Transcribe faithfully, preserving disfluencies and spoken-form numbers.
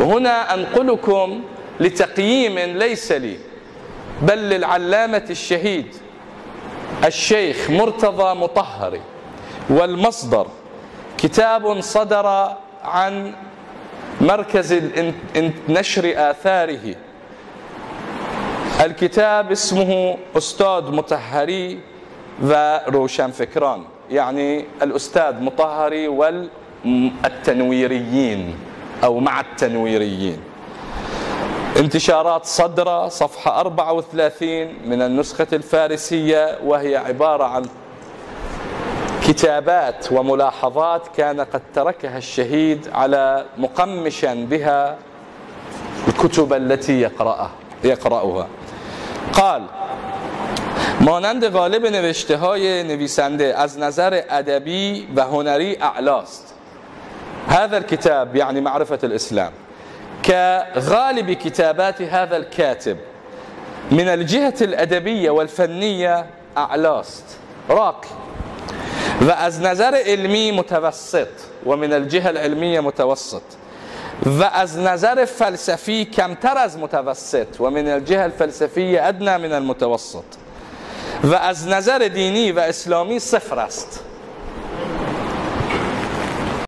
هنا أنقلكم لتقييم ليس لي بل للعلامة الشهيد الشيخ مرتضى مطهري، والمصدر كتاب صدر عن مركز نشر آثاره. الكتاب اسمه أستاذ مطهري وروشنفكران، يعني الأستاذ مطهري والتنويريين أو مع التنويريين. انتشارات صدرة صفحة أربعة وثلاثين من النسخة الفارسية، وهي عبارة عن كتابات وملاحظات كان قد تركها الشهيد على مقمشا بها الكتب التي يقرأها يقرأها. قال: مانند غالب نوشته های نویسنده از نظر ادبی و هنری اعلاست. هذا الكتاب يعني معرفة الإسلام كغالب كتابات هذا الكاتب من الجهة الأدبية والفنية اعلاست راقي، وأز نظر علمي متوسط ومن الجهة العلمية متوسط، وأز نظر فلسفي كمتر از متوسط ومن الجهة الفلسفية أدنى من المتوسط، و از نظر دینی و اسلامی صفر است.